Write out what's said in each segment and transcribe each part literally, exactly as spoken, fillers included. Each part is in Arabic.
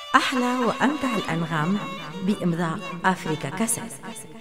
أحلى وأمتع الأنغام بإمضاء أفريكا كاسيت.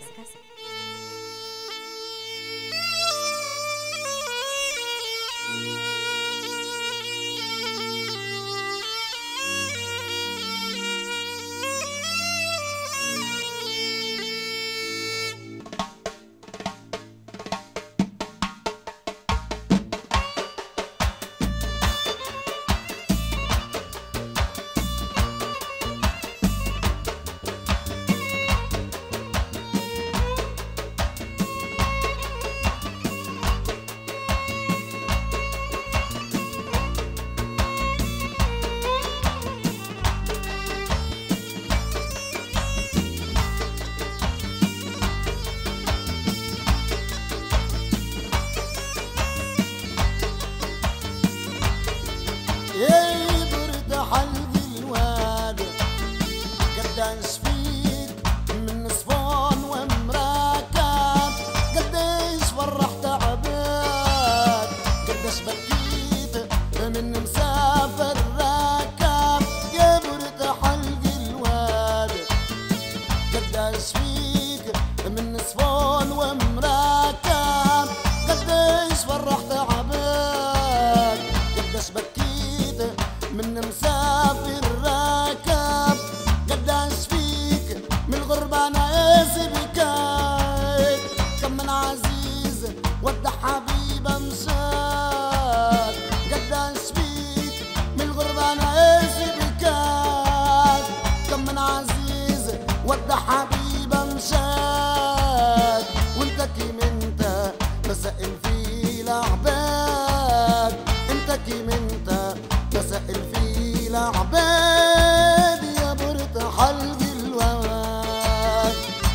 يا بورت حلق الواد قداش فيك من صفون ومراكب، قداش فرحت عباد، قداش بكيت من مسافر راكب. يا بورت حلق الواد قداش فيك من صفون ومراكب، قداش فرحت عباد، قداش بكيت من مسافر راكب، قداش فيك من الغربة انا اسي بكيت. كم من عزيز ودع حبيبه مشات، قداش فيك من الغربة انا اسي بكيت. كم من عزيز ودع حبيبه مشات، وانت كيم انت بسأل في العباد، انت كيم انت بسأل في العباد. يا بورت حلق الواد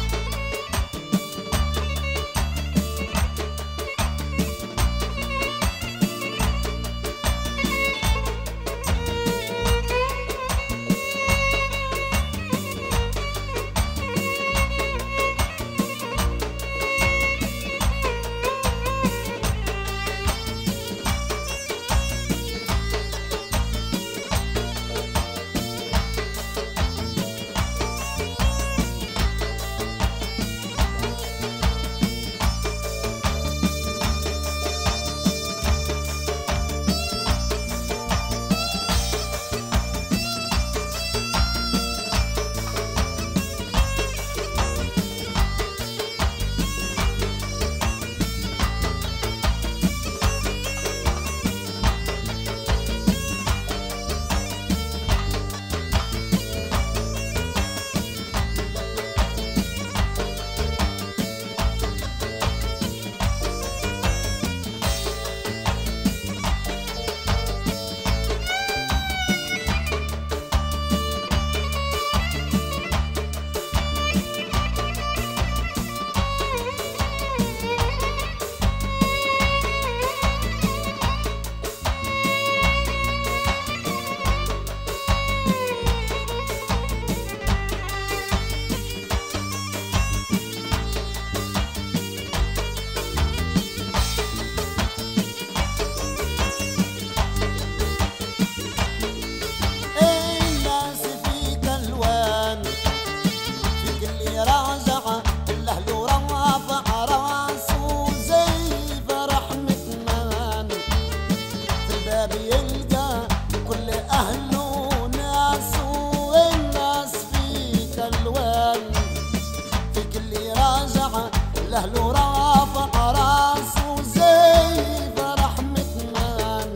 الاهل رافع راسه زي فرح متمان،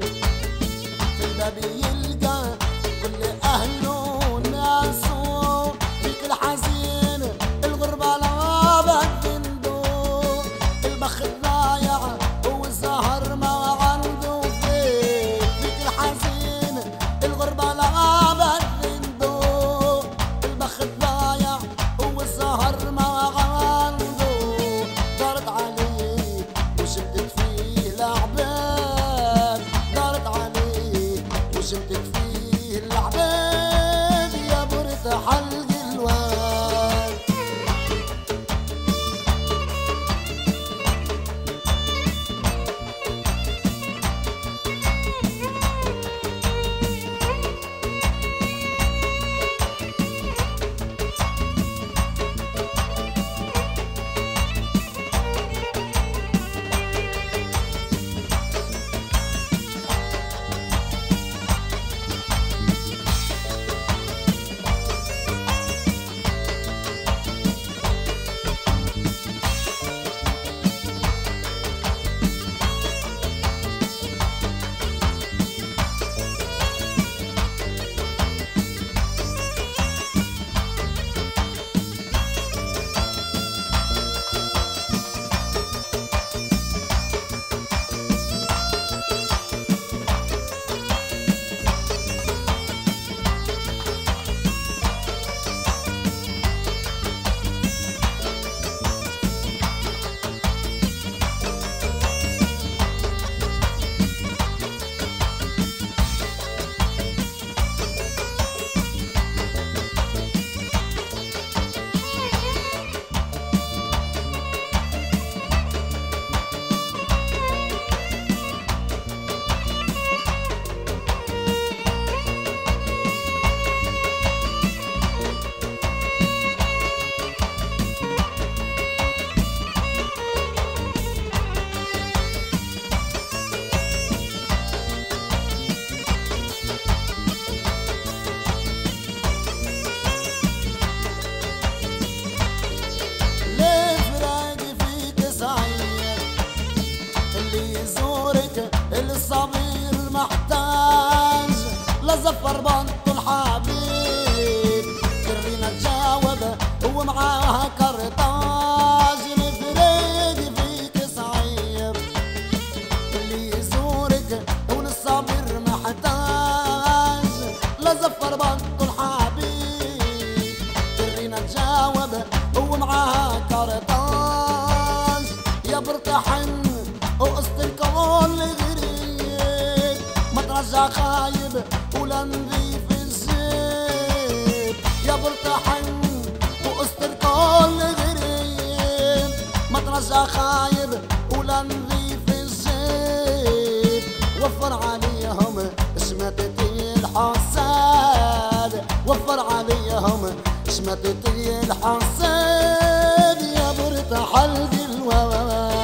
في الباب يلقى كل اهله وناسه، فيك الحزين الغربة لا بتندوب، البخت ضايع والزهر ما عنده فيك، فيك الحزين الغربة لا بتندوب، البخت ضايع والزهر ما عنده، دارت عليه وشمتت فيه العباد، دارت عليه وشمتت فيه العباد. يا بورت حلق الواد لزفر بنت الحبيب ترينا تجاوب ومعاها كرطاج الفريق فيك صعيب اللي يزورك وللصبر محتاج لزفر بنت الحبيب ترينا تجاوب ومعاها كرطاج يا برتحن وقصة الكون غريب ما ترجع خايب ولا نظيف الزيت يا برتحن وقصة الكون غريب ما ترجع خايب ولا نظيف الزيت وفر عليهم شمتتي الحساد وفر عليهم شمتتي الحساد يا برت حلق الواد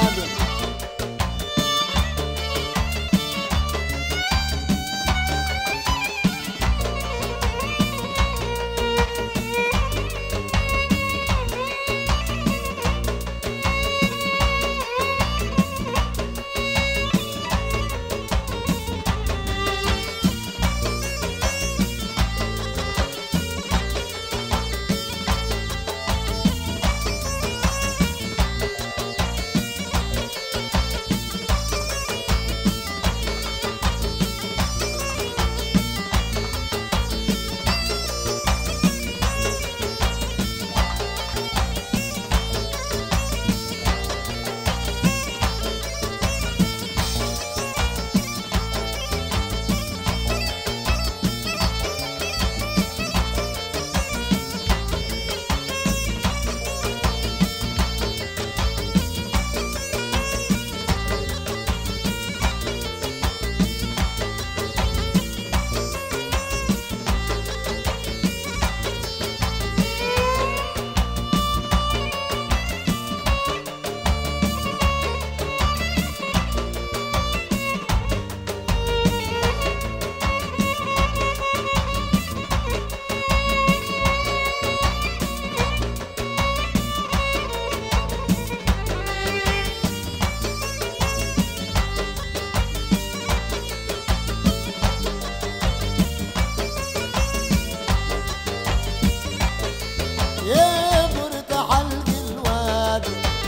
يا بورت حلق الواد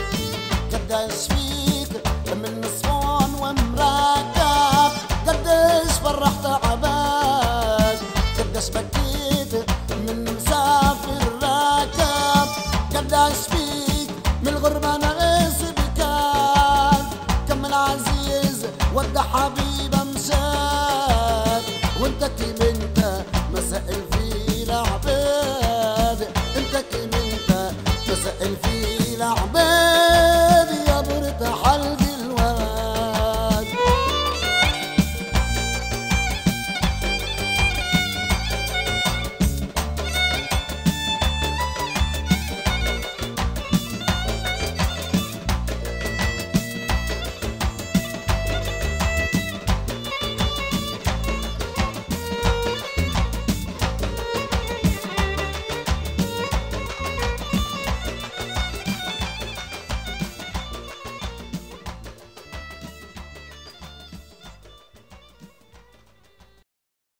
قديش فيك من صفون ومراكب قديش فرحت عباد قديش بكيت من مسافر راكب قديش فيك من الغربة ناقص بكاد كم العزيز ودع حبيبه مشات وانت كي بنت مساء الفجر